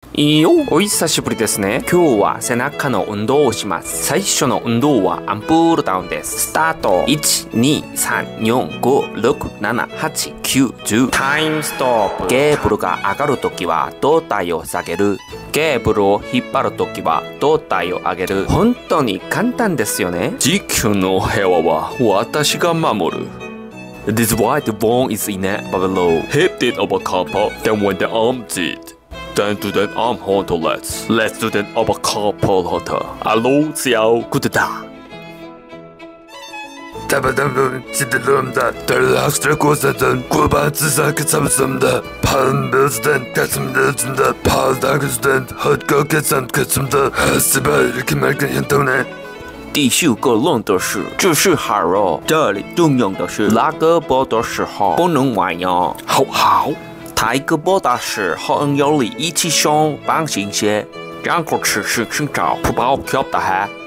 いいよ、お久しぶりですね。今日は背中の運動をします。最初の運動はアンプールダウンです。スタート。1、2、3、4、5、6、7、8、9、10。タイムストップ。ケーブルが上がるときは胴体を下げる。ケーブルを引っ張るときは胴体を上げる。本当に簡単ですよね。地球の平和は私が守る。This is why the bone is in it below. Hip did over couple, then when the arm did. Then do that arm hunter let's do that over couple hunter. Hello, ciao, good day. 다바담 지들름다 달락스터 고사던 고바지사크 참습니다 판베스던 가슴다 준다 팔다그스던 헛거게산 가슴다 하스발 이렇게 말건 현동네 第9个论的是，这是海肉，这里重要的是拉胳膊的时候不能弯腰。好，抬胳膊的时候用力一起胸绑紧些，然后持续寻找不包脚的汗。